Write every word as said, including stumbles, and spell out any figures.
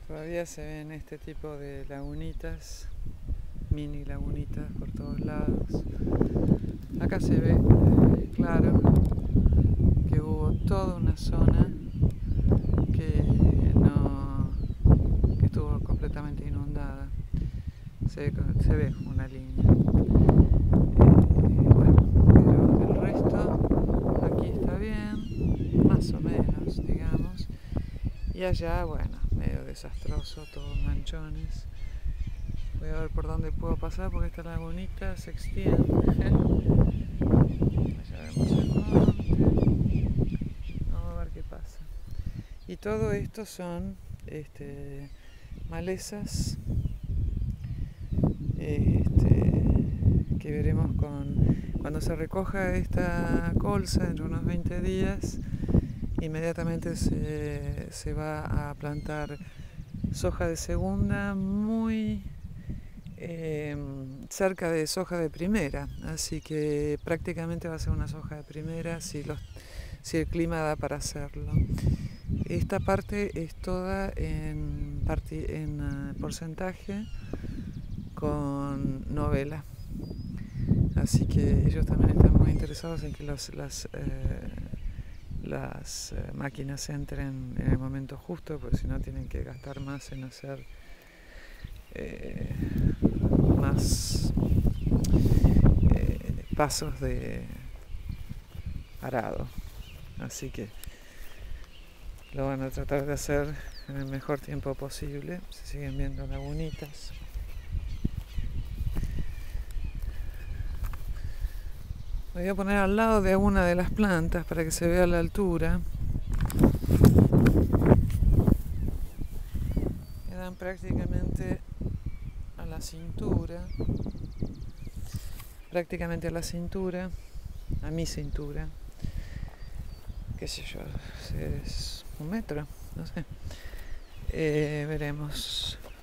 Todavía se ven este tipo de lagunitas, mini lagunitas por todos lados. Acá se ve eh, claro que hubo toda una zona que no que estuvo completamente inundada. Se, se ve una línea. Eh, bueno, pero el resto aquí está bien, más o menos, digamos. Y allá, bueno, medio desastroso, todos manchones. Voy a ver por dónde puedo pasar porque esta lagunita se extiende. Allá vemos el monte. Vamos a ver qué pasa. Y todo esto son este, malezas este, que veremos con cuando se recoja esta colza dentro de unos veinte días. Inmediatamente se, se va a plantar soja de segunda muy eh, cerca de soja de primera, así que prácticamente va a ser una soja de primera si, los, si el clima da para hacerlo. Esta parte es toda en, parti, en uh, porcentaje con novela, así que ellos también están muy interesados en que los, las eh, las eh, máquinas entren en el momento justo, porque si no tienen que gastar más en hacer eh, más eh, pasos de arado. Así que lo van a tratar de hacer en el mejor tiempo posible. Se siguen viendo lagunitas. Me voy a poner al lado de una de las plantas para que se vea la altura. Quedan prácticamente a la cintura, prácticamente a la cintura, a mi cintura, qué sé yo, es un metro, no sé. Eh, veremos.